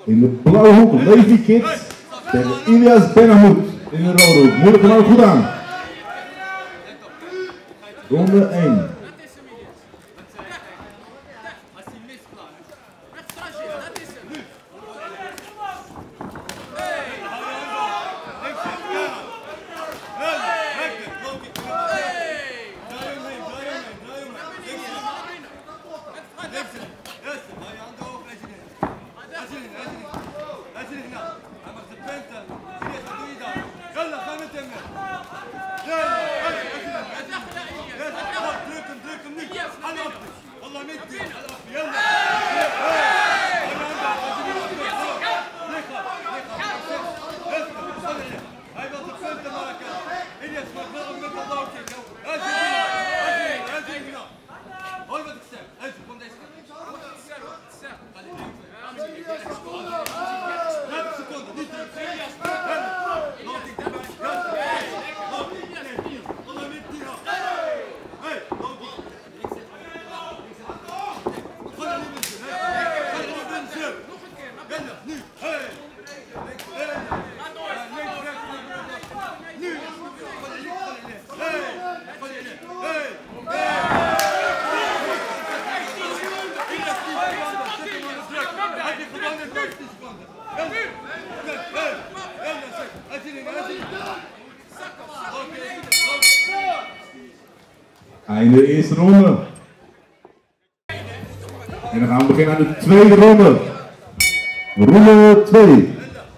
In de blauwe hoek Levi Kids tegen Ilias Benhamoud in de rode hoek. Moeilijk maar goed aan. Ronde 1. Einde de eerste ronde. En dan gaan we beginnen aan de tweede ronde. Ronde 2.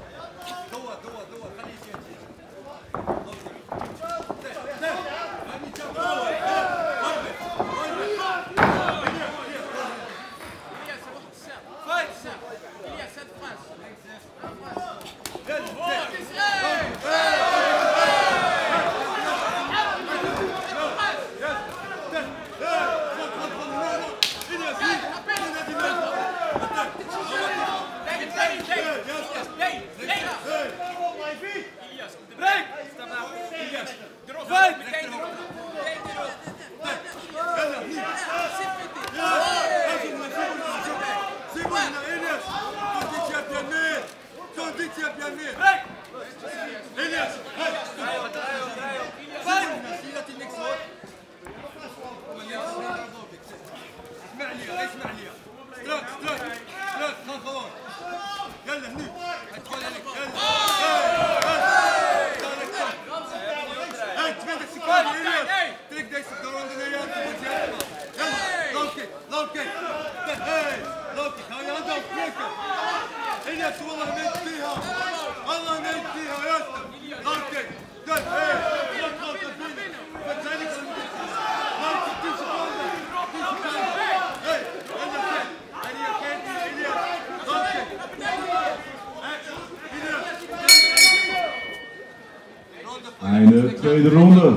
Einde tweede ronde.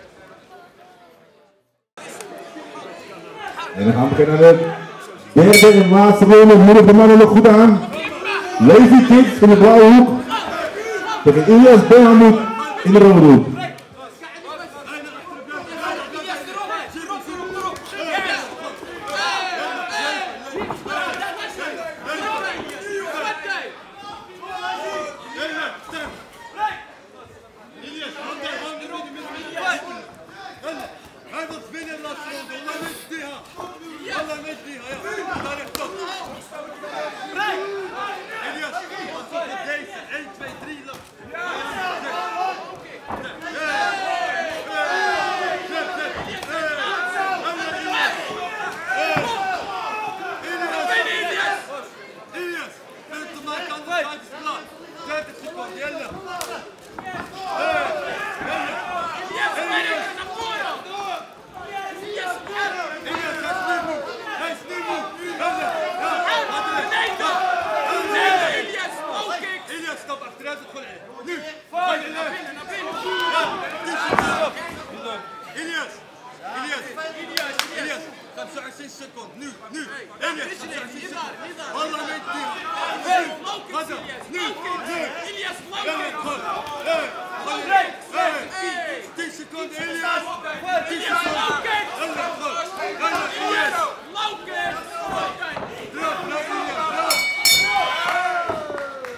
En dan gaan we beginnen aan de derde en laatste ronde. Moedig de mannen nog goed aan. Levi Kids in de blauwe hoek. Tegen Ilias Benhamoud in de rode hoek.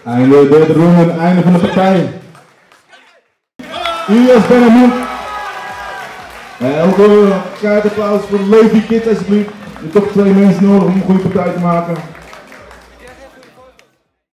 Einde derde ronde, einde van de partij. Ilias Benhamoud. Ook een keihard applaus voor Levi Kids alsjeblieft. Je hebt toch 2 mensen nodig om een goede partij te maken.